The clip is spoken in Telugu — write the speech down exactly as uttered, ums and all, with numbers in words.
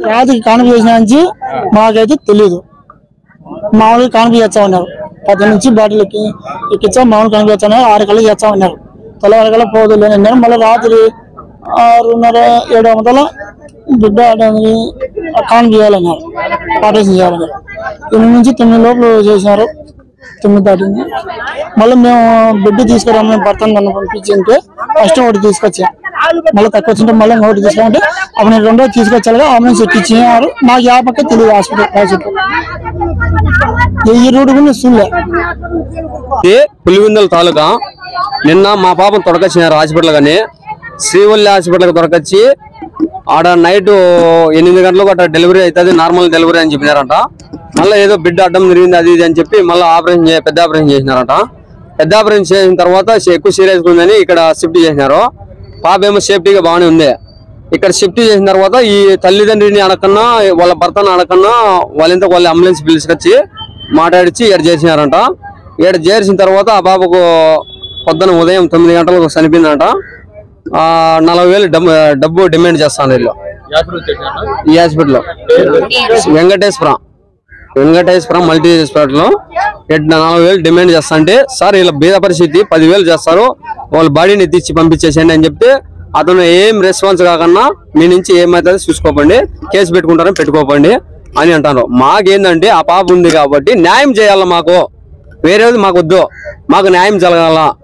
రాత్రికి కానుక చేసిన నుంచి మాకైతే తెలీదు. మామూలుగా కానుక చేస్తా ఉన్నారు. పది నుంచి బాటిల్ ఎక్కి ఎక్కించా మామూలు కానుక చేస్తా ఉన్నారు. ఆరు కల్లా చేస్తా ఉన్నారు. తెల్లవారికల్లా పోదు లేని మళ్ళీ రాత్రి ఆరున్నర ఏడు వందల బిడ్డ కానుక చేయాలన్నారు. ఆపరేషన్ చేయాలన్నారు. తొమ్మిది నుంచి తొమ్మిది లోపల చేసినారు. తొమ్మిది దాటింది. మళ్ళీ మేము బిడ్డ తీసుకురామని భర్తను నన్ను పంపించింటే ఫస్ట్ ఒకటి తీసుకొచ్చా. మళ్ళీ తక్కువ వచ్చింటే మళ్ళీ ఒకటి తీసుకుంటే అప్పుడు నేను రెండో తీసుకొచ్చాను. అంబులెన్స్ ఎక్కించినారు. నాకు ఆ పక్క తెలియదు హాస్పిటల్ హాస్పిటల్ ఈ రోడ్డు కూడా చూడలే. పులివెందుల తాలూకా నిన్న మా పాపను తొడకొచ్చినారు హాస్పిటల్ కానీ శ్రీవల్లి హాస్పిటల్కి దొరకొచ్చి ఆడ నైట్ ఎనిమిది గంటలకు అట్లా డెలివరీ అవుతుంది నార్మల్ డెలివరీ అని చెప్పినారంట. మళ్ళీ ఏదో బిడ్డ అడ్డం తిరిగింది అది ఇది అని చెప్పి మళ్ళీ ఆపరేషన్ పెద్ద ఆపరేషన్ చేసినారంట. పెద్ద ఆపరేషన్ చేసిన తర్వాత ఎక్కువ సీరియస్గా ఉందని ఇక్కడ షిఫ్ట్ చేసినారు. పాప ఏమో సేఫ్టీగా బాగానే ఉంది. ఇక్కడ షిఫ్ట్ చేసిన తర్వాత ఈ తల్లిదండ్రిని అడగన్నా వాళ్ళ భర్తను అడగన్నా వాళ్ళంతా వాళ్ళ అంబులెన్స్ పిలుచుకొచ్చి మాట్లాడిచ్చి ఇక్కడ చేసినారంట. ఇక్కడ చేసిన తర్వాత ఆ బాబుకు పొద్దున ఉదయం తొమ్మిది గంటలకు చనిపోయిందంట. ఆ నలభై వేలు డబ్బు డిమాండ్ చేస్తాను వీళ్ళు ఈ హాస్పిటల్లో వెంకటేశ్వరం వెంకటేశ్వరం మల్టీ హాస్పిటల్లో నలభై వేలు డిమాండ్ చేస్తా అంటే సార్ వీళ్ళ బీద పరిస్థితి పదివేలు చేస్తారు వాళ్ళ బాడీని తీసి పంపించేసేయండి అని చెప్తే అతను ఏం రెస్పాన్స్ కాకుండా మీ నుంచి ఏమైతే చూసుకోకండి కేసు పెట్టుకుంటారని పెట్టుకోకండి అని అంటారు. మాకేందంటే ఆ పాప ఉంది కాబట్టి న్యాయం చేయాల, మాకు వేరేది మాకు వద్దు, మాకు న్యాయం జరగాల.